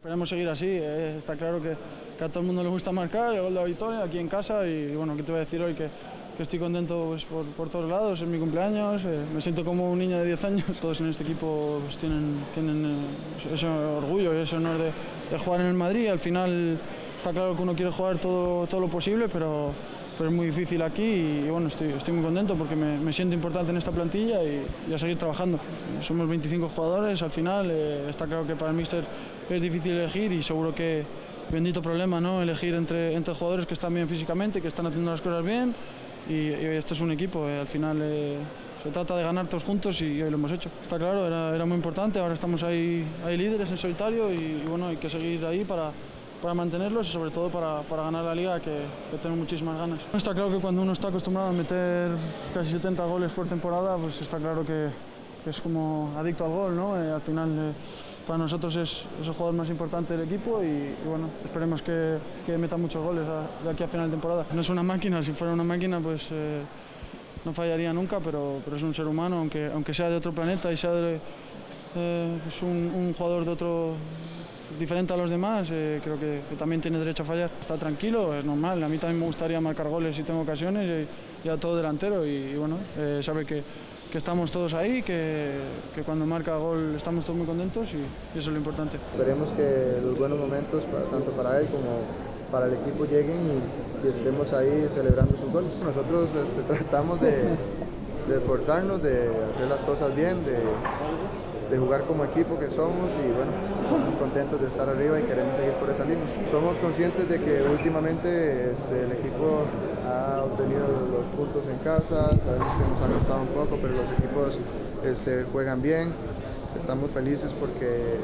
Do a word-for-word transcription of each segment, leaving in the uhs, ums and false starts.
Esperemos seguir así, eh, está claro que, que a todo el mundo le gusta marcar, el gol de la victoria aquí en casa y bueno, ¿qué te voy a decir hoy? Que, que estoy contento pues, por, por todos lados, es mi cumpleaños, eh, me siento como un niño de diez años. Todos en este equipo pues, tienen, tienen eh, ese orgullo, ese honor de, de jugar en el Madrid. Al final está claro que uno quiere jugar todo, todo lo posible, pero, pero es muy difícil aquí y, y bueno, estoy, estoy muy contento porque me, me siento importante en esta plantilla y, y a seguir trabajando. Somos veinticinco jugadores, al final eh, está claro que para el míster es difícil elegir y seguro que bendito problema, ¿no? Elegir entre, entre jugadores que están bien físicamente, que están haciendo las cosas bien y, y esto es un equipo, eh, al final eh, se trata de ganar todos juntos y hoy lo hemos hecho. Está claro, era, era muy importante, ahora estamos ahí, ahí líderes en solitario y, y bueno, hay que seguir ahí para, para mantenerlos y sobre todo para, para ganar la Liga, que, que tenemos muchísimas ganas. Está claro que cuando uno está acostumbrado a meter casi setenta goles por temporada, pues está claro que, que es como adicto al gol, ¿no? Eh, al final eh, para nosotros es, es el jugador más importante del equipo y, y bueno, esperemos que, que meta muchos goles a, de aquí a final de temporada. No es una máquina, si fuera una máquina pues eh, no fallaría nunca, pero, pero es un ser humano, aunque, aunque sea de otro planeta y sea de, eh, pues un, un jugador de otro diferente a los demás, eh, creo que, que también tiene derecho a fallar. Está tranquilo, es normal, a mí también me gustaría marcar goles si tengo ocasiones y, y a todo delantero y, y bueno, eh, sabe que que estamos todos ahí, que, que cuando marca gol estamos todos muy contentos y, y eso es lo importante. Esperemos que los buenos momentos, para, tanto para él como para el equipo, lleguen y, y estemos ahí celebrando sus goles. Nosotros este, tratamos de, de esforzarnos, de hacer las cosas bien, de, de jugar como equipo que somos y bueno, estamos contentos de estar arriba y queremos seguir por esa línea. Somos conscientes de que últimamente este, el equipo ha obtenido los puntos en casa, sabemos que nos ha costado un poco, pero los equipos este, juegan bien, estamos felices porque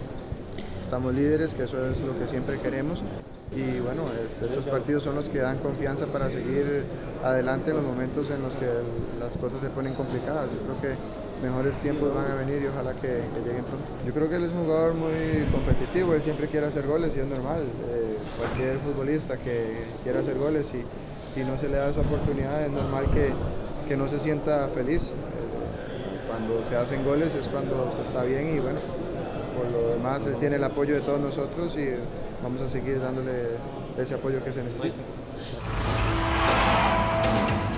estamos líderes, que eso es lo que siempre queremos y bueno, este, estos partidos son los que dan confianza para seguir adelante en los momentos en los que las cosas se ponen complicadas. Yo creo que mejores tiempos van a venir y ojalá que, que lleguen pronto. Yo creo que él es un jugador muy competitivo, él siempre quiere hacer goles y es normal, eh, cualquier futbolista que quiera hacer goles y y no se le da esa oportunidad, es normal que, que no se sienta feliz. Eh, cuando se hacen goles es cuando se está bien y bueno, por lo demás él tiene el apoyo de todos nosotros y vamos a seguir dándole ese apoyo que se necesita.